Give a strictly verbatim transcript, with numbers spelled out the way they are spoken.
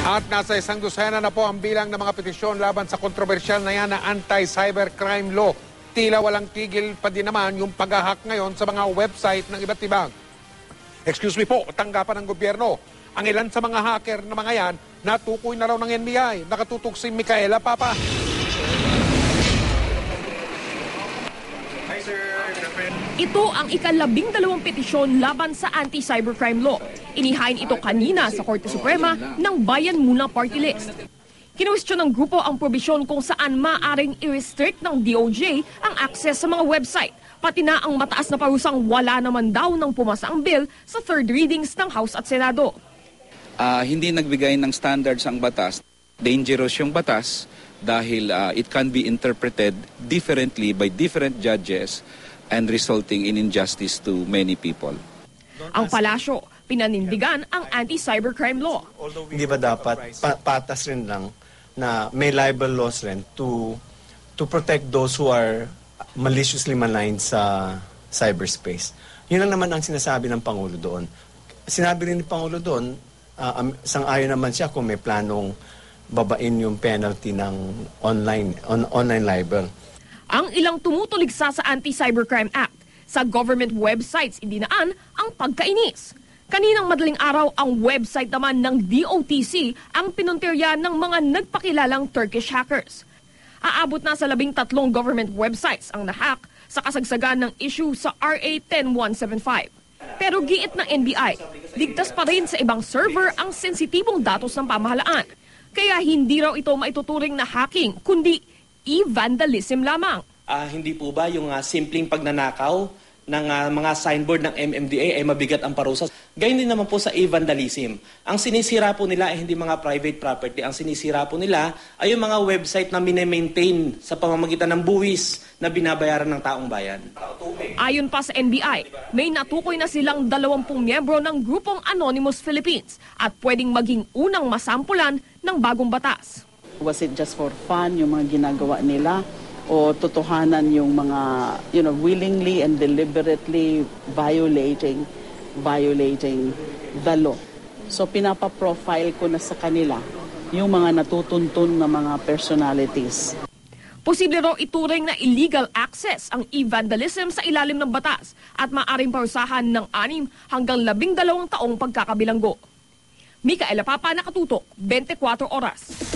At nasa isang dosena na po ang bilang ng mga petisyon laban sa kontrobersyal na yan na anti-cybercrime law. Tila walang tigil pa din naman yung pag-hack ngayon sa mga website ng iba't ibang. Excuse me po, tanggapan ng gobyerno. Ang ilan sa mga hacker na mga yan, natukoy na raw ng N B I. Nakatutok si Micaela Papa. Ito ang ikalabing dalawang petisyon laban sa anti-cybercrime law. Inihain ito kanina sa Korte Suprema ng Bayan Muna Party List. Kinwestiyon ng grupo ang probisyon kung saan maaring i-restrict ng D O J ang access sa mga website, pati na ang mataas na parusang wala naman daw ng pumasa ang bill sa third readings ng House at Senado. Uh, hindi nagbigay ng standards ang batas. Dangerous yung batas dahil uh, it can be interpreted differently by different judges and resulting in injustice to many people. Ang palasyo, pinanindigan ang anti-cybercrime law. Hindi ba dapat pa patas rin lang na may libel laws rin to to protect those who are maliciously maligned sa cyberspace? Yun lang naman ang sinasabi ng Pangulo doon. Sinabi rin ni Pangulo doon, uh, um, sang-ayon naman siya kung may planong babain yung penalty ng online on, online libel. Ang ilang tumutuligsa sa Anti-Cybercrime Act, sa government websites idinaan ang pagkainis. Kaninang madaling araw, ang website naman ng D O T C ang pinuntirya ng mga nagpakilalang Turkish hackers. Aabot na sa labing tatlong government websites ang nahack sa kasagsagan ng issue sa R A ten one seventy-five. Pero giit ng N B I, ligtas pa rin sa ibang server ang sensitibong datos ng pamahalaan. Kaya hindi raw ito maituturing na hacking, kundi e-vandalism lamang. Uh, hindi po ba yung uh, simpleng pagnanakaw ng uh, mga signboard ng M M D A ay mabigat ang parusa? Gayun din naman po sa e-vandalism. Ang sinisira po nila ay hindi mga private property. Ang sinisira po nila ay yung mga website na mine-maintain sa pamamagitan ng buwis na binabayaran ng taong bayan. Ayon pa sa N B I, may natukoy na silang dalawampung miyembro ng grupong Anonymous Philippines at pwedeng maging unang masampulan ng bagong batas. Was it just for fun, yung mga ginagawa nila? O totohanan yung mga, you know, willingly and deliberately violating, violating the law? So pinapa-profile ko na sa kanila yung mga natutuntun na mga personalities. Posible raw ituring na illegal access ang e-vandalism sa ilalim ng batas at maaaring parusahan ng anim hanggang labing dalawang taong pagkakabilanggo. Micaela Papa, nakatutok, twenty-four Oras.